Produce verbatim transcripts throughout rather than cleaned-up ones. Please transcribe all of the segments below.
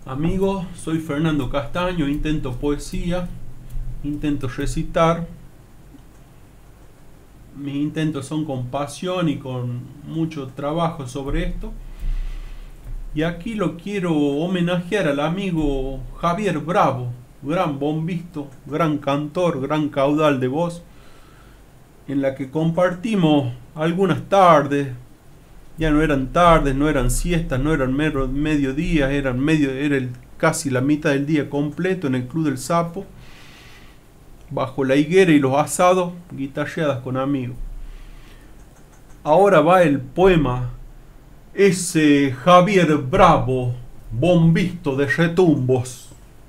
Amigos, soy Fernando Castaño, intento poesía, intento recitar. Mis intentos son con pasión y con mucho trabajo sobre esto. Y aquí lo quiero homenajear al amigo Javier Bravo, gran bombisto, gran cantor, gran caudal de voz, en la que compartimos algunas tardes. Ya no eran tardes, no eran siestas, no eran mero, mediodías, eran medio, era el, casi la mitad del día completo en el Club del Sapo, bajo la higuera y los asados, guitarreadas con amigos. Ahora va el poema, ese Javier Bravo, bombisto de retumbos.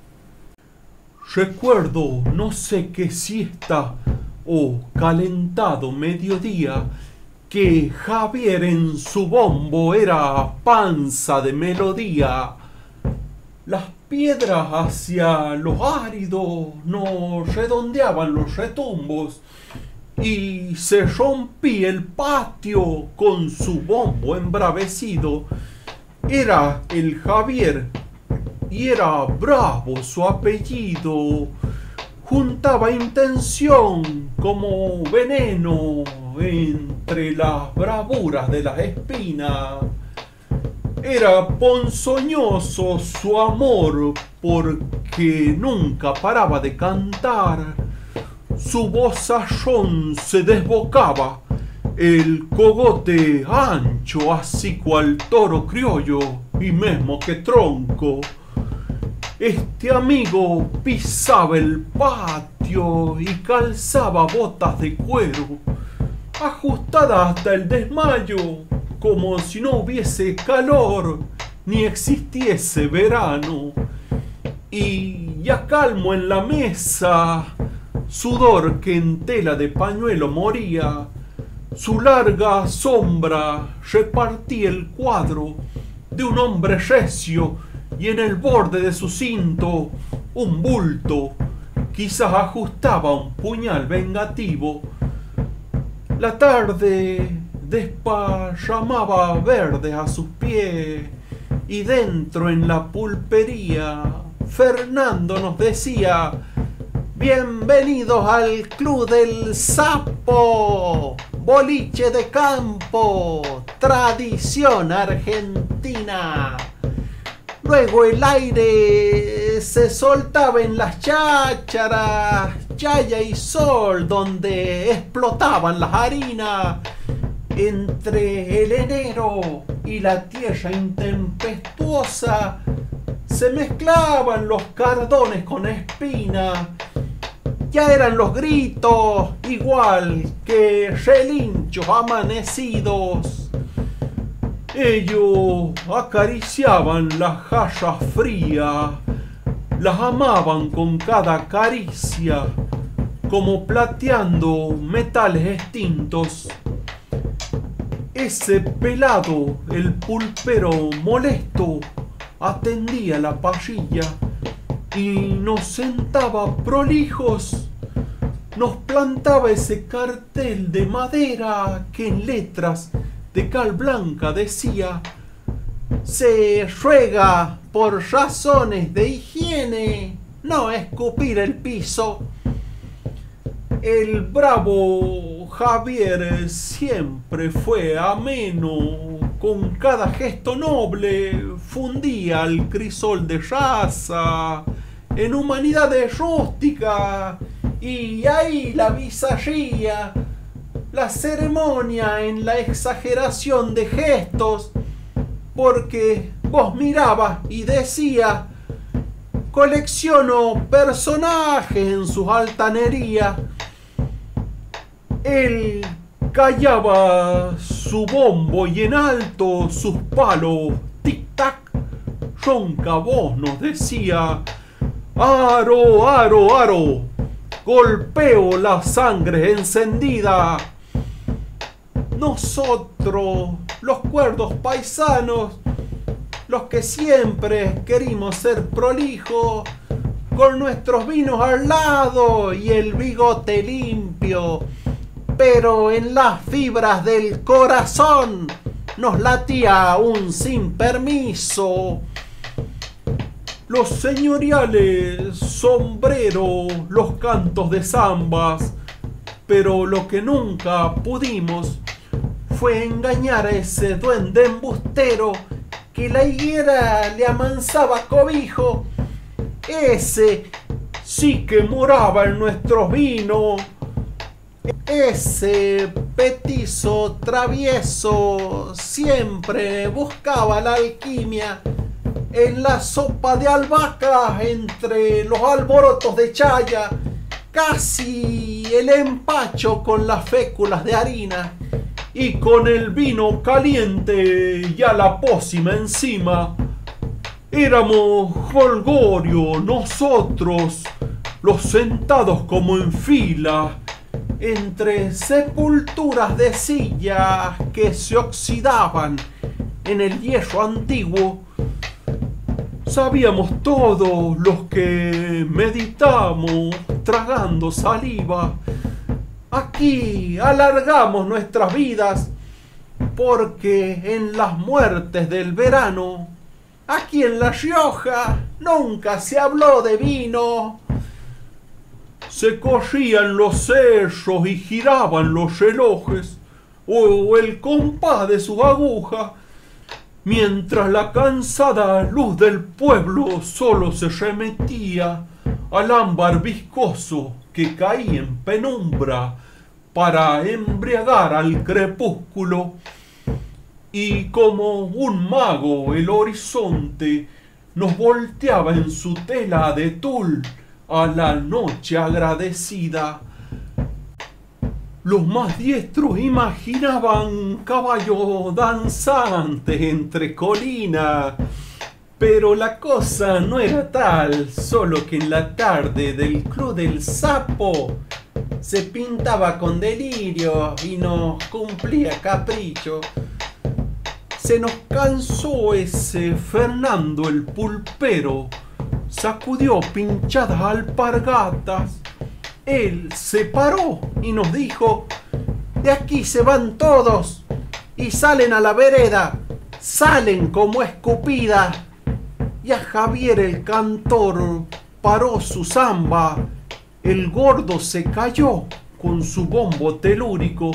Recuerdo no sé qué siesta o calentado mediodía, que Javier en su bombo era panza de melodía. Las piedras hacia los áridos no redondeaban los retumbos y se rompía el patio con su bombo embravecido. Era el Javier y era Bravo su apellido. Juntaba intención como veneno entre las bravuras de las espinas. Era ponzoñoso su amor porque nunca paraba de cantar. Su vozarrón se desbocaba, el cogote ancho así cual toro criollo y mesmo que tronco. Este amigo pisaba el patio y calzaba botas de cuero, ajustadas hasta el desmayo, como si no hubiese calor ni existiese verano. Y ya calmo en la mesa, sudor que en tela de pañuelo moría, su larga sombra repartía el cuadro de un hombre recio, y en el borde de su cinto un bulto, quizás ajustaba un puñal vengativo. La tarde desparramaba verde a sus pies y dentro en la pulpería Fernando nos decía: bienvenidos al Club del Sapo, boliche de campo, tradición argentina. Luego el aire se soltaba en las chácharas, Chaya y Sol, donde explotaban las harinas. Entre el enero y la tierra intempestuosa se mezclaban los cardones con espina. Ya eran los gritos igual que relinchos amanecidos. Ellos acariciaban las jarras frías, las amaban con cada caricia, como plateando metales extintos. Ese pelado, el pulpero molesto, atendía la parrilla y nos sentaba prolijos. Nos plantaba ese cartel de madera que en letras de cal blanca decía: se ruega por razones de higiene no escupir el piso. El bravo Javier siempre fue ameno, con cada gesto noble fundía al crisol de raza en humanidades rústicas, y ahí la bizarría, la ceremonia en la exageración de gestos, porque vos mirabas y decías: colecciono personajes en sus altanerías. Él callaba su bombo y en alto sus palos, tic-tac, ronca voz nos decía: aro, aro, aro, golpeo la sangre encendida. Nosotros, los cuerdos paisanos, los que siempre querimos ser prolijos, con nuestros vinos al lado y el bigote limpio, pero en las fibras del corazón nos latía un sin permiso. los señoriales sombreros, los cantos de zambas, pero lo que nunca pudimos fue engañar a ese duende embustero que la higuera le amansaba cobijo. Ese sí que moraba en nuestros vinos. Ese petizo travieso siempre buscaba la alquimia en la sopa de albahaca entre los alborotos de chaya, casi el empacho con las féculas de harina y con el vino caliente y a la pócima encima. Éramos Holgorio, nosotros, los sentados como en fila, entre sepulturas de sillas que se oxidaban en el hierro antiguo. Sabíamos todos los que meditamos tragando saliva. Aquí alargamos nuestras vidas porque en las muertes del verano, aquí en La Rioja, nunca se habló de vino. Se corrían los cerros y giraban los relojes o el compás de sus agujas, mientras la cansada luz del pueblo solo se remetía al ámbar viscoso que caía en penumbra para embriagar al crepúsculo. Y como un mago el horizonte nos volteaba en su tela de tul a la noche agradecida. Los más diestros imaginaban caballos danzantes entre colinas, pero la cosa no era tal, solo que en la tarde del Club del Sapo se pintaba con delirio y nos cumplía capricho. Se nos cansó ese Fernando el pulpero, sacudió pinchadas alpargatas. Él se paró y nos dijo: de aquí se van todos y salen a la vereda, salen como escupidas. Y a Javier el cantor paró su zamba, el gordo se cayó con su bombo telúrico.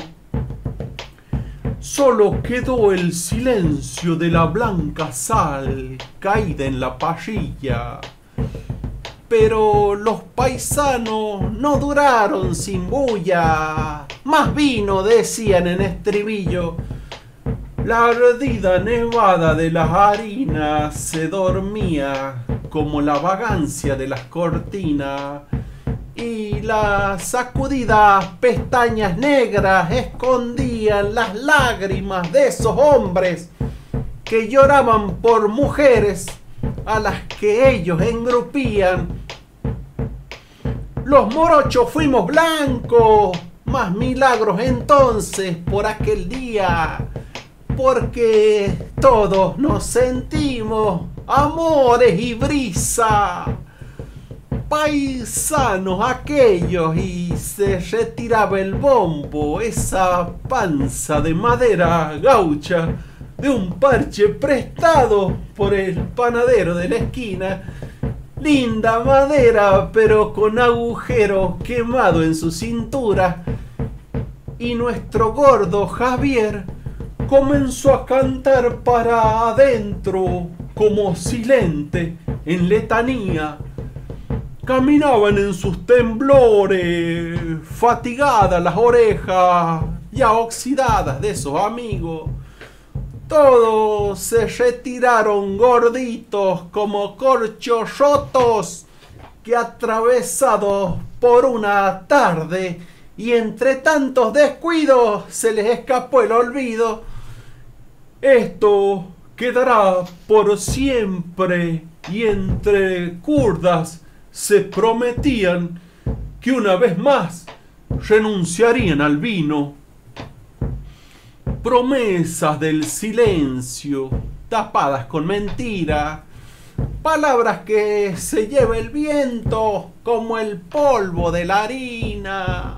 Solo quedó el silencio de la blanca sal caída en la parrilla. Pero los paisanos no duraron sin bulla. Más vino, decían en estribillo. La ardida nevada de las harinas se dormía como la vagancia de las cortinas. Y las sacudidas pestañas negras escondían las lágrimas de esos hombres que lloraban por mujeres a las que ellos engrupían. Los morochos fuimos blancos, más milagros entonces por aquel día, porque todos nos sentimos amores y brisa. Paisanos aquellos, y se retiraba el bombo, esa panza de madera gaucha de un parche prestado por el panadero de la esquina. Linda madera, pero con agujero quemado en su cintura. Y nuestro gordo Javier comenzó a cantar para adentro como silente en letanía. Caminaban en sus temblores, fatigadas las orejas, ya oxidadas de esos amigos. Todos se retiraron gorditos como corchos rotos que, atravesados por una tarde y entre tantos descuidos, se les escapó el olvido. Esto quedará por siempre, y entre curdas se prometían que una vez más renunciarían al vino. Promesas del silencio, tapadas con mentira, palabras que se lleva el viento como el polvo de la harina.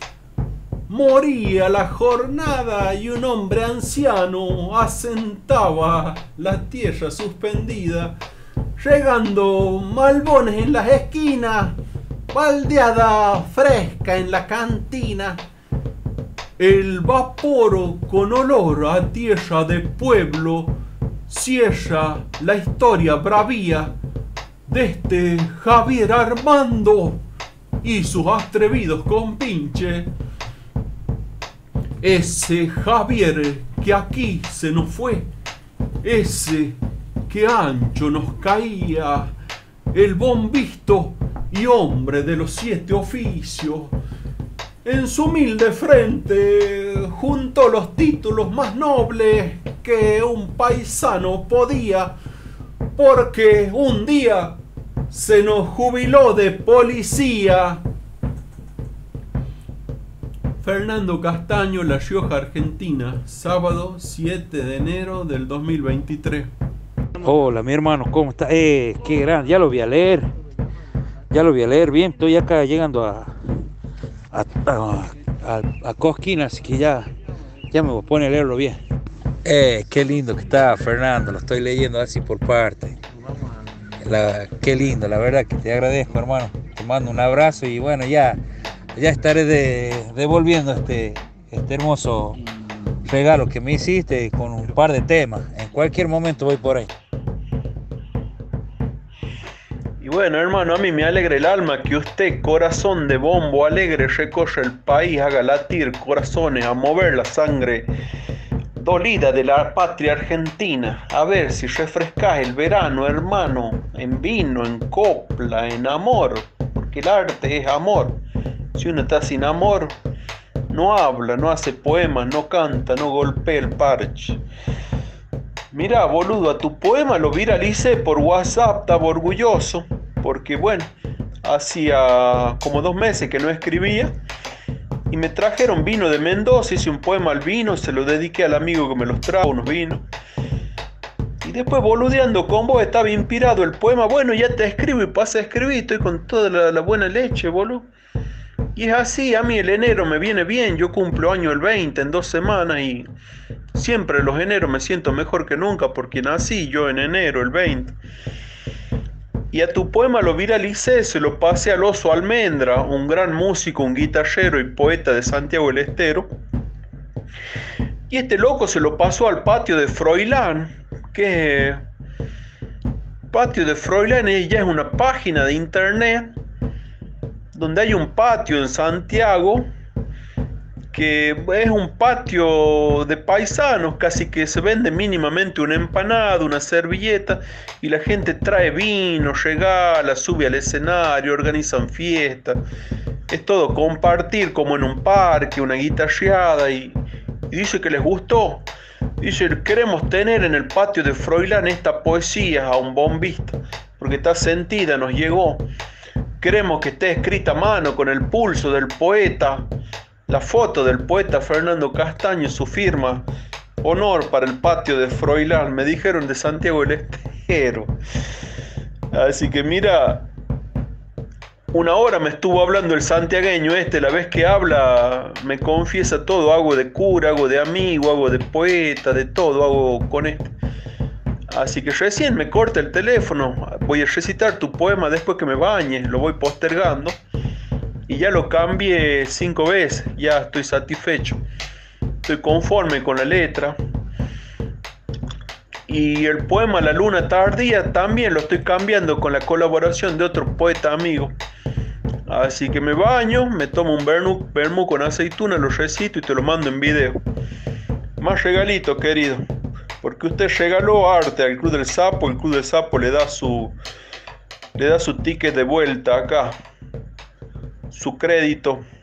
Moría la jornada y un hombre anciano asentaba la tierra suspendida, Llegando malbones en las esquinas, baldeada fresca en la cantina, el vapor con olor a tierra de pueblo cierra la historia bravía de este Javier Armando y sus atrevidos compinches. Ese Javier que aquí se nos fue, ese que ancho nos caía, el bombisto y hombre de los siete oficios. En su humilde frente juntó los títulos más nobles que un paisano podía, porque un día se nos jubiló de policía. Fernando Castaño, La Rioja, Argentina, sábado siete de enero del dos mil veintitrés. Hola, mi hermano, ¿cómo está? Eh, qué grande, ya lo voy a leer. Ya lo voy a leer bien, estoy acá llegando a a, a, a, a Cosquín, así que ya, ya me voy a poner a leerlo bien. Eh, qué lindo que está, Fernando, lo estoy leyendo así por parte. La, qué lindo, la verdad que te agradezco, hermano. Te mando un abrazo y bueno, ya, ya estaré de, devolviendo este, este hermoso regalo que me hiciste con un par de temas. En cualquier momento voy por ahí. Y bueno, hermano, a mí me alegra el alma que usted, corazón de bombo alegre, recorra el país, haga latir corazones, a mover la sangre dolida de la patria argentina. A ver si refrescas el verano, hermano, en vino, en copla, en amor, porque el arte es amor. Si uno está sin amor, no habla, no hace poemas, no canta, no golpea el parche. Mira, boludo, a tu poema lo viralicé por WhatsApp, estaba orgulloso, porque bueno, hacía como dos meses que no escribía y me trajeron vino de Mendoza, hice un poema al vino, se lo dediqué al amigo que me los trajo, unos vinos. Y después boludeando con vos estaba inspirado el poema, bueno, ya te escribo y pasa a escribir, estoy con toda la, la buena leche, boludo. Y es así, a mí el enero me viene bien, yo cumplo año el veinte en dos semanas y siempre los eneros me siento mejor que nunca porque nací yo en enero el veinte. Y a tu poema lo viralicé, se lo pasé al Oso Almendra, un gran músico, un guitarrero y poeta de Santiago del Estero. Y este loco se lo pasó al Patio de Froilán, que Patio de Froilán ya es una página de internet donde hay un patio en Santiago que es un patio de paisanos, casi que se vende mínimamente una empanada, una servilleta y la gente trae vino, regala, sube al escenario, organizan fiestas. Es todo compartir como en un parque, una guitarreada y, y dice que les gustó. Dice, queremos tener en el Patio de Froilán esta poesía a un bombista porque está sentida, nos llegó. Queremos que esté escrita a mano con el pulso del poeta, la foto del poeta Fernando Castaño, su firma, honor para el Patio de Froilán, me dijeron de Santiago del Estero. Así que mira, una hora me estuvo hablando el santiagueño este, la vez que habla me confiesa todo, hago de cura, hago de amigo, hago de poeta, de todo hago con este. Así que recién me corta el teléfono, voy a recitar tu poema después que me bañe, lo voy postergando y ya lo cambié cinco veces, ya estoy satisfecho, estoy conforme con la letra. Y el poema La Luna Tardía también lo estoy cambiando con la colaboración de otro poeta amigo. Así que me baño, me tomo un vermú, vermú con aceituna, lo recito y te lo mando en video. Más regalito, querido. Porque usted regaló arte al Club del Sapo, el Club del Sapo le da su le da su ticket de vuelta acá, su crédito.